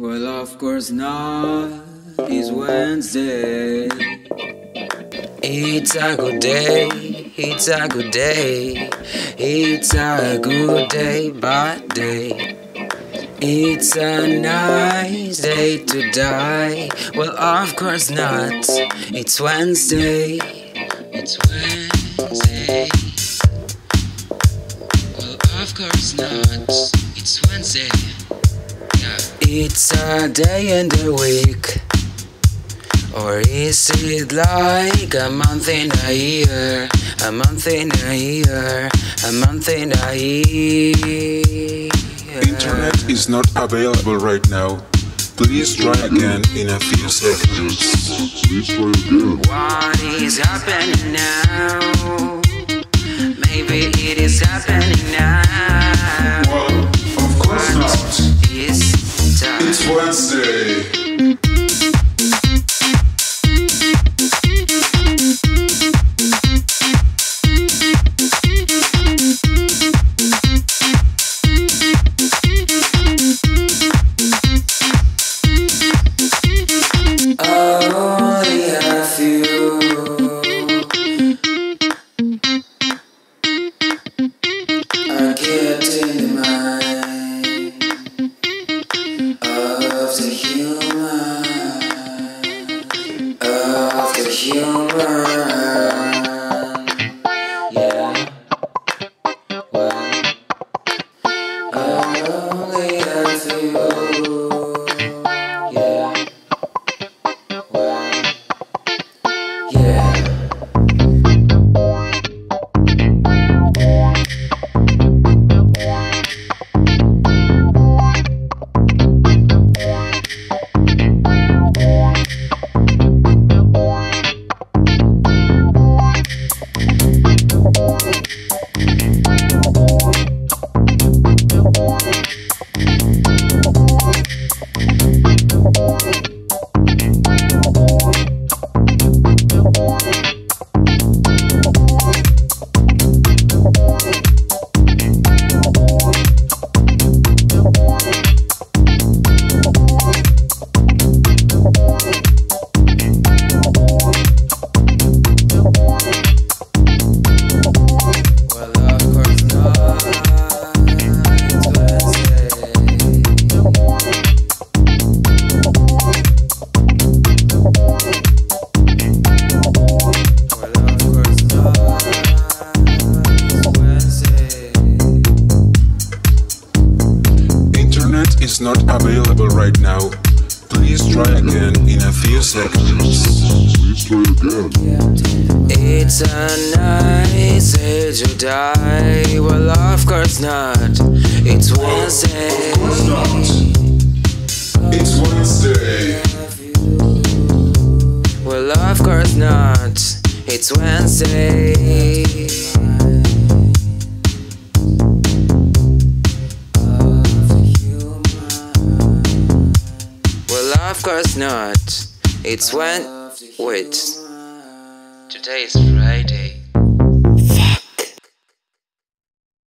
Well, of course not. It's Wednesday. It's a good day. It's a good day. It's a good day, bad day. It's a nice day to die. Well, of course not. It's Wednesday. It's Wednesday. Well, of course not. It's Wednesday. Yeah. It's a day in the week. Or is it like a month in a year? A month in a year. A month in a year. Internet is not available right now. Please try again in a few seconds. What is happening now? Maybe it is happening now. Well, of course not. It's time. It's Wednesday. Only a few are kept in the mind of the human, Yeah, well, only a few. Yeah. Yeah. Is not available right now. Please try again in a few seconds. It's a nice day to die. Well, of course not. It's Wednesday. Of course not. It's Wednesday. Well, of course not. It's Wednesday. Of course not. It's when. Wait. Today is Friday.